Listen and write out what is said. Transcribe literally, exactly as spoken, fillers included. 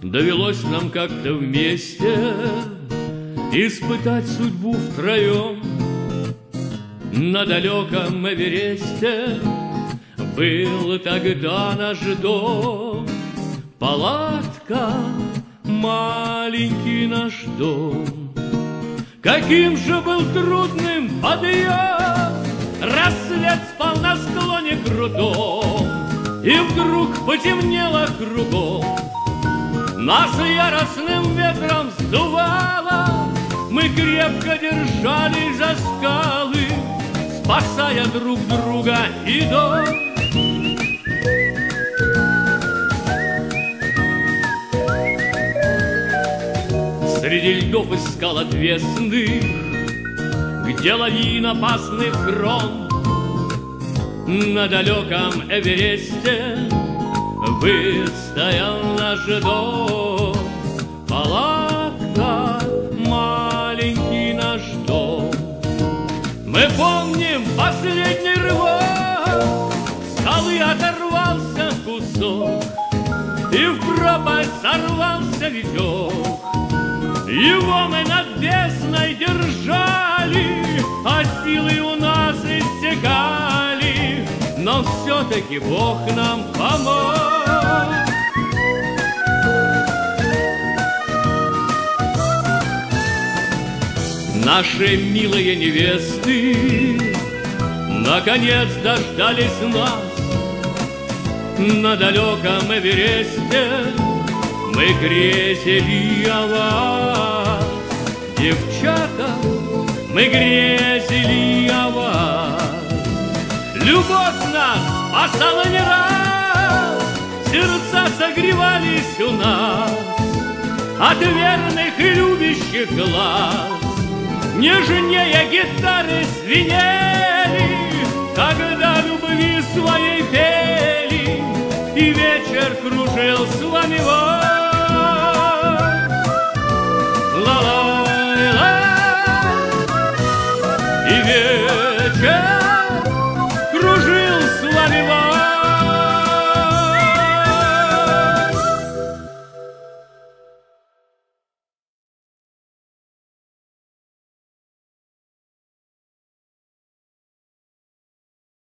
Довелось нам как-то вместе испытать судьбу втроем. На далеком Эвересте был тогда наш дом, палатка, маленький наш дом. Каким же был трудным подъем! Рассвет спал на склоне крутом, и вдруг потемнело кругом. Нас яростным ветром сдувало, мы крепко держались за скалы, спасая друг друга и дом. Среди льдов и скал отвесных, где лавина опасных гром, на далеком Эвересте выстоял наш дом. Палатка, маленький наш дом. Мы помним последний рывок, скалы оторвался кусок, и в пропасть сорвался ветер. Его мы над бездной держали, а силы у нас иссякали, но все-таки Бог нам помог. Наши милые невесты наконец дождались нас. На далеком Эвересте мы грезили о вас. Девчата, мы грезили о вас. Любовь нас спасала не раз, сердца согревались у нас от верных и любящих глаз. Нежнее гитары звенели, когда любви своей пели, и вечер кружил с вами вас.